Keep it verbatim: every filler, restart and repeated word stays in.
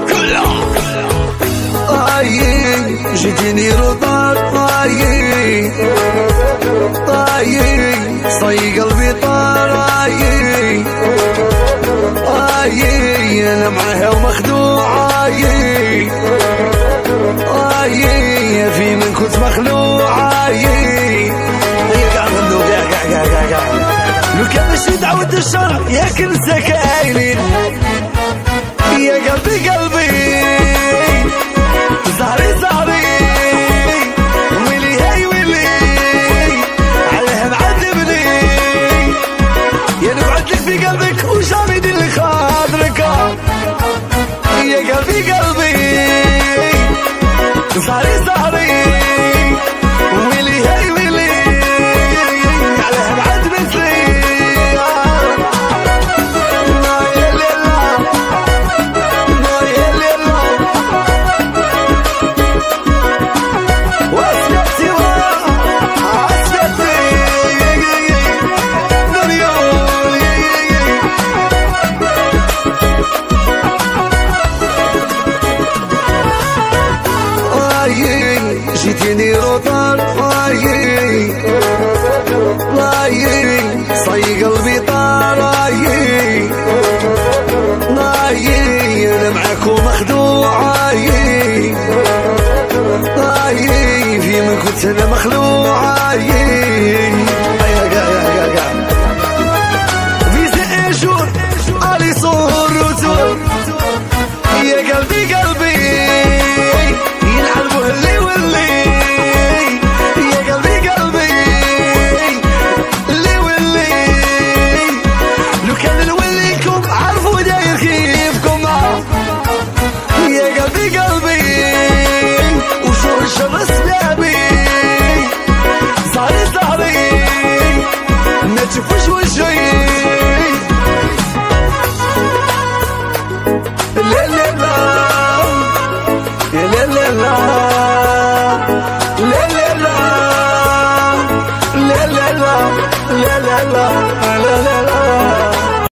طايي جيتيني روطار طايي طايي صاي قلبي طار طايي طايي انا معاها ومخدوع طايي طايي في من كنت مخلوع طايي هي قاعد غنو قاع قاع قاع قاع لو كان باش يتعود الشر ياك نسى كاينين يا قلبي قلبي زهري زهري ويلي هاي ويلي عليها معذبني يا نقعد لك في قلبك وجامد اللي خاطرك يا قلبي قلبي زهري زهري ويلي هاي ويلي عليها معذبتني جيتيني روطار طايي طايي صاي قلبي طار طايي طايي انا معاك ومخدوع طايي طايي في من كنت انا مخلوع طايي يا قا يا قا في زيجور علي صور وتور يا قلبي قلبي يلعبوا اللي واللي يا قلبي قلبي اللي واللي لو كان نوليكم عرفوا داير كيفكم يا قلبي قلبي وشور الشر اسبابي صاري صاري ما تشوفوش وجهي لا لا لا لا لا لا لا لا لا لا لا لا لا لا لا